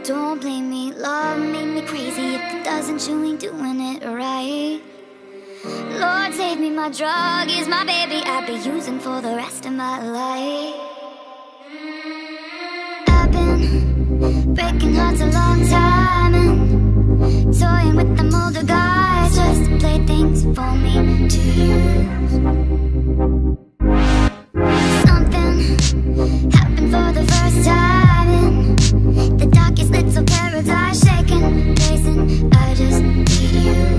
Don't blame me, love made me crazy. If it doesn't, you ain't doing it right. Lord save me, my drug is my baby. I'll be using for the rest of my life. I've been breaking hearts a long time and toying with them older guys, just playthings for me to use. Something happened for the first time in the darkest little paradise, shaking, pacing. I just need you.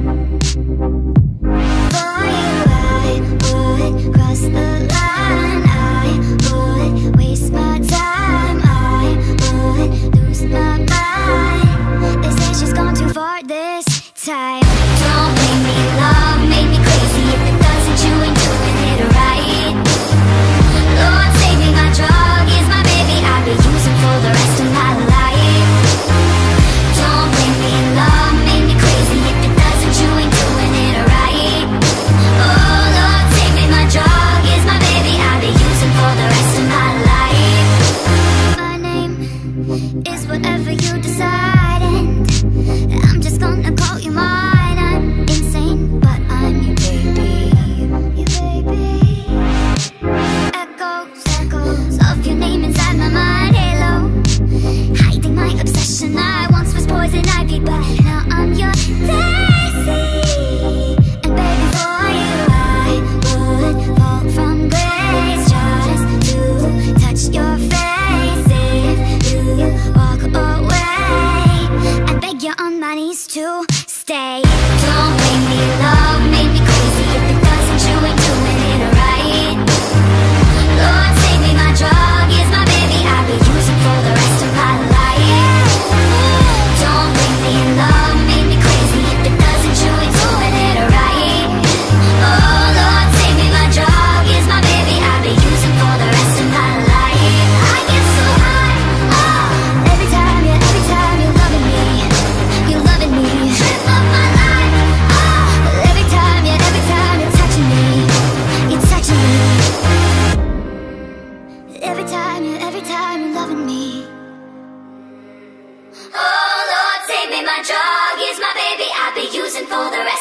For you I would cross the line, I would waste my time, I would lose my mind. They say she's gone too far this time. Don't blame me, love made me crazy. If it doesn't, you ain't doing it right. Lord save me, my drug is my baby. I'll be using for the rest of my life. Don't blame me, love made me crazy. If it doesn't, you ain't doing it right. Oh Lord save me, my drug is my baby. I'll be using for the rest of my life. My name is whatever you decide, and I'm just gonna call you mine. I'm insane, but I'm your baby. Your baby. Echoes of your name inside my mind. Halo, hiding my obsession. I once was poison ivy, but now I'm your daisy. And baby, for you I would fall from grace just to touch your face. If you walk away, I beg you on my knees to stay. Don't blame me, love made me crazy. If it doesn't, you ain't doing it right. Lord save me, my drug is my baby. I'll be using for the rest of my life. Don't blame me, love made me crazy. If it doesn't, you ain't doing it right. Oh Lord save me, my drug is my baby. I'll be using for the rest of my life. I get so high, oh, every time you're loving me, you're loving me. Trip of my life, oh, every time you're touching me, you're touching me. Every time you're loving me. Oh Lord save me, my drug is my baby. I'll be using for the rest